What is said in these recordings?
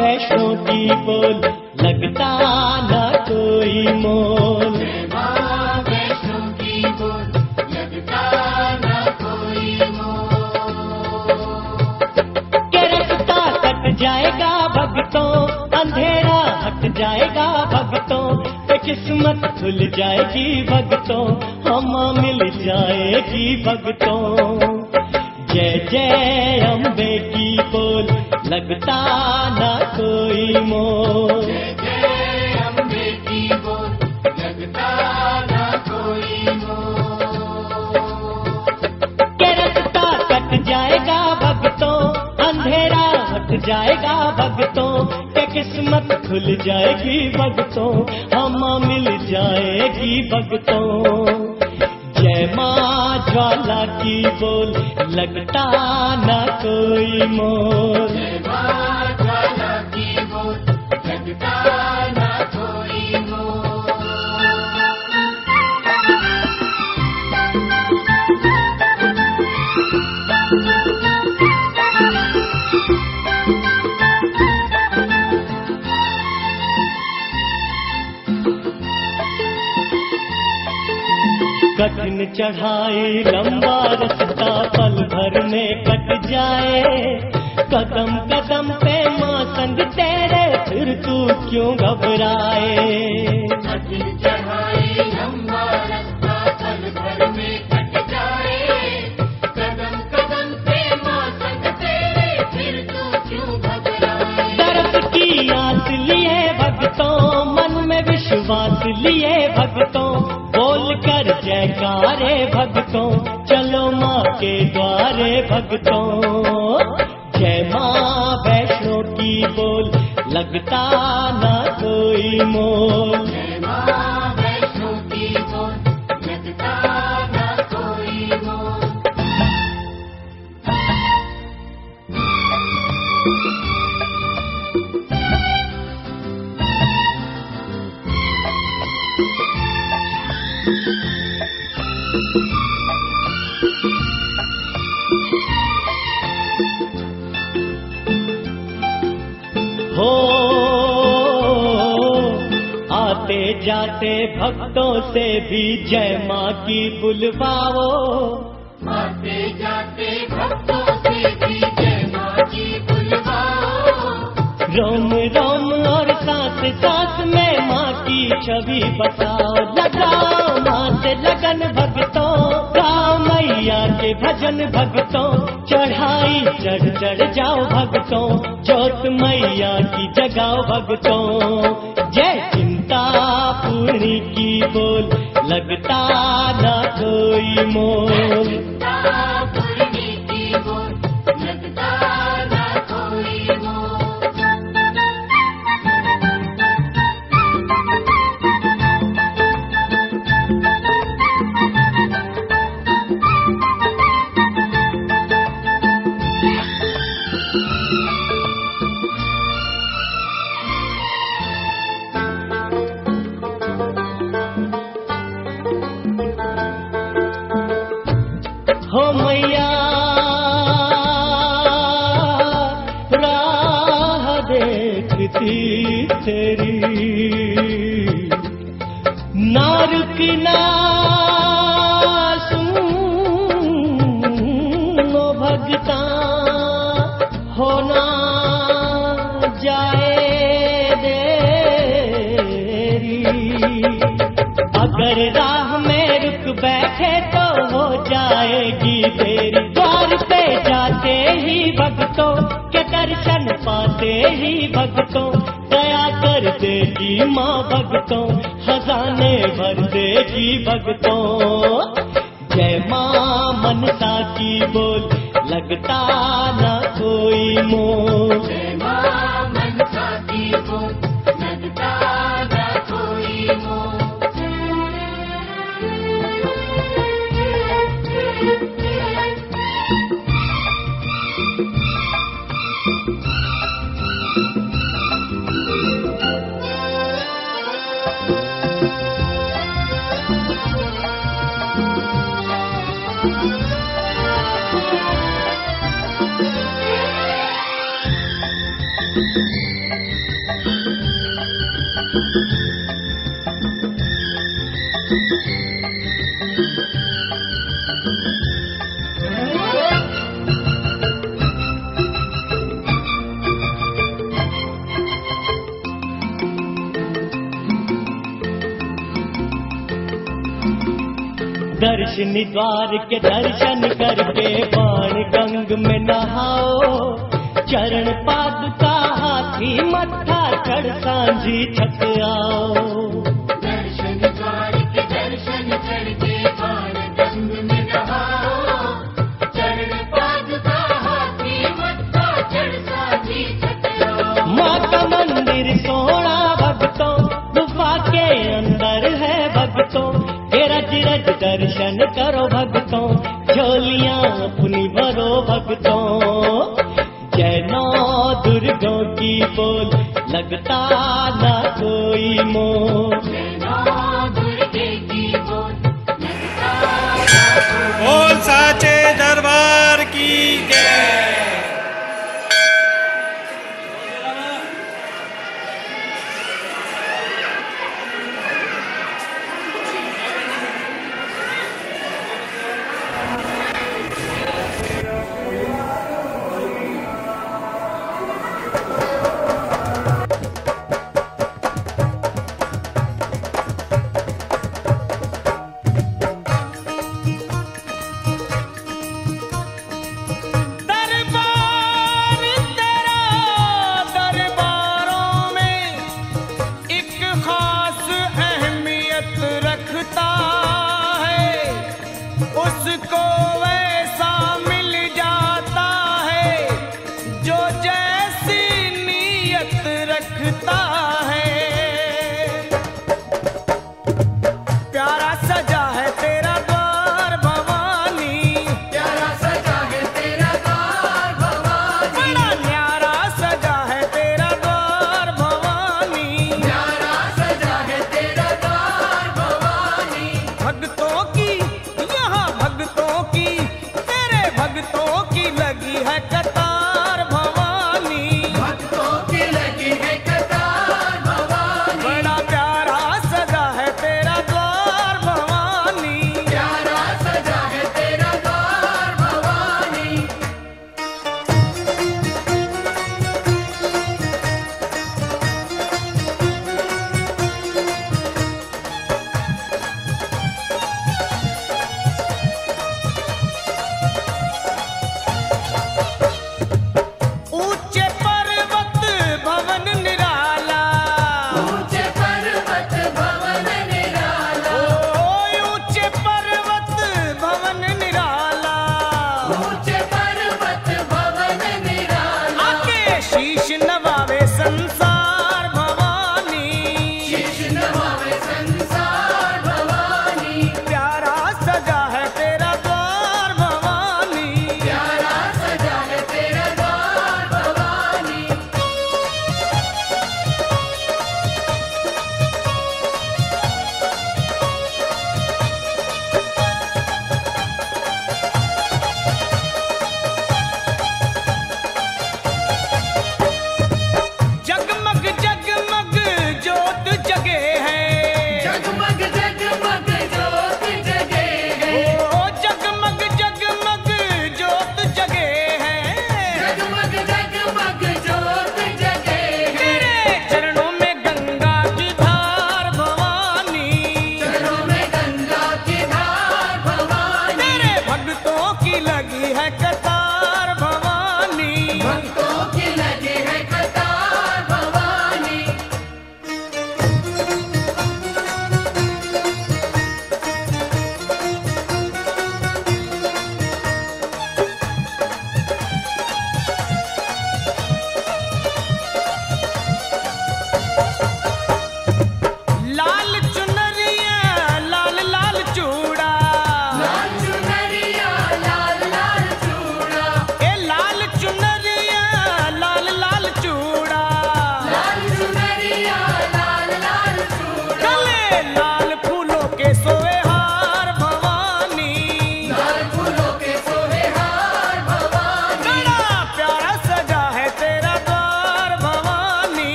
वैष्णो की बोल, लगता ना कोई मोल। जय मां वैष्णो की बोल, लगता ना कोई मोल। के रास्ता कट जाएगा भक्तों, अंधेरा हट जाएगा भक्तों, के किस्मत खुल जाएगी भक्तों, हम मिल जाएगी भक्तों। जय जय अम्बे की बोल, लगता ना कोई मोल। जय जय अम्बे की बोल, लगता ना कोई मोल। के रास्ता कट जाएगा भक्तों, अंधेरा हट जाएगा भक्तों, के किस्मत खुल जाएगी भक्तों, हम मिल जाएगी भक्तों। जय मां ज्वाला की बोल, लगता ना कोई मोल। जय मां ज्वाला की बोल, लगता ना कोई मोल। कठिन चढ़ाई लंबा रास्ता पल भर में कट जाए, कदम कदम पे माँ संग तेरे, फिर तू क्यों घबराए। कठिन चढ़ाई लंबा रास्ता पल भर में कट जाए, कदम कदम पे माँ संग तेरे, फिर तू क्यों घबराए। तरफ की आस लिए भक्तों, मन में विश्वास लिए भक्तों, बोल कर जयकारे भक्तों, चलो माँ के द्वारे भक्तों। जय मां वैष्णो की बोल, लगता ना कोई मोल। जय मां वैष्णो की बोल, लगता ना कोई मोल। हो आते जाते भक्तों से भी जय मां की बुलवाओ, आते जाते भक्तों से भी जय मां की बुलवाओ। रोम रोम और सांस सांस में माँ की छवि बसाओ। लगाओ माँ से लगन भक्तों, गाओ मैया के भजन भक्तों, चढ़ाई चढ़ चढ़ जाओ भक्तों, ज्योत मैया की जगाओ भक्तों। जय चिंता पूर्णी की बोल, लगता ना कोई मोल। चिंता पूर्णी की बोल, लगता ना कोई मोल। हो मैया राह देखती तेरी, ना रुकना सुनो भगता, होना जाए देरी। अगर राह में रुक बैठे तो हो जाएगी देरी। द्वार पे जाते ही भक्तों के दर्शन पाते ही भक्तों, दया कर देगी माँ भक्तों, खजाने भर देगी भक्तों। जय मां मनसा की बोल, लगता ना कोई मोल। जय मां मनसा की बोल, लगता ना कोई मोल। दर्शनी द्वार के दर्शन करके बाण गंग में नहाओ, चरण पादुका हाथी मत्था चढ़ सांझी छक आओ। दर्शन द्वार के दर्शन करके बाण गंग में नहाओ, चरण पादुका हाथी मत्था चढ़ सांझी छक आओ। माँ का मंदिर सोना भक्तों, गुफा के अंदर है भक्तों, रज रज दर्शन करो भक्तों, झोलियां अपनी भरो भक्तों। जय नौ दुर्गों की बोल, लगता ना कोई मोह। जय नौ दुर्गे की बोल, लगता ना कोई। बोल साचे दरबार की जय।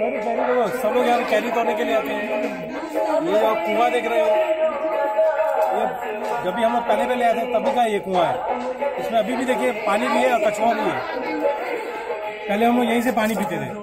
कैरी कैरी देखो, सब लोग यहाँ पे कैरी तोड़ने के लिए आते हैं। ये जो कुआं देख रहे हो, ये जब भी हम लोग पहले आए थे तभी का ये कुआं है। इसमें अभी भी देखिए पानी भी है और कछुआ भी है। पहले हम लोग यहीं से पानी पीते थे।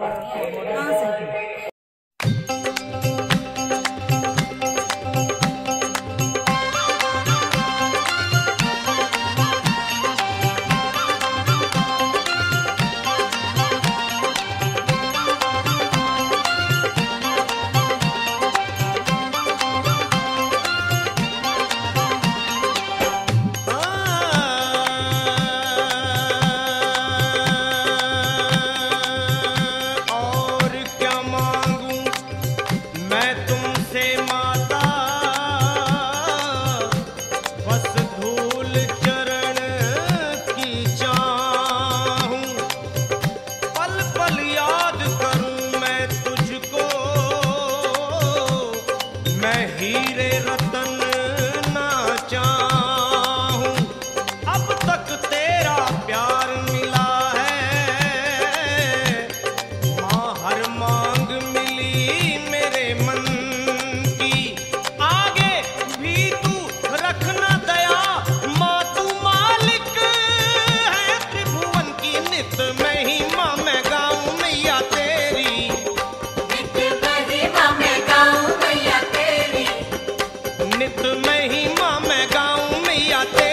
नित महिमा मैं गाऊं मैया तेरी।